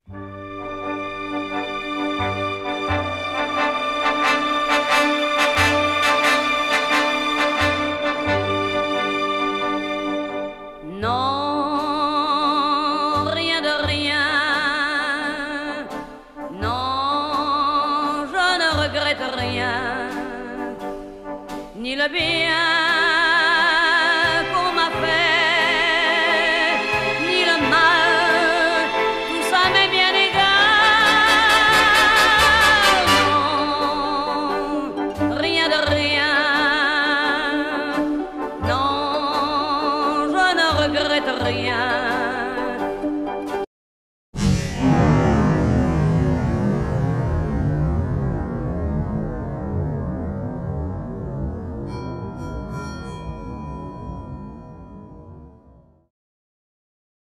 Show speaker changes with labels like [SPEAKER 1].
[SPEAKER 1] Non, rien de rien. Non, je ne regrette rien, ni le bien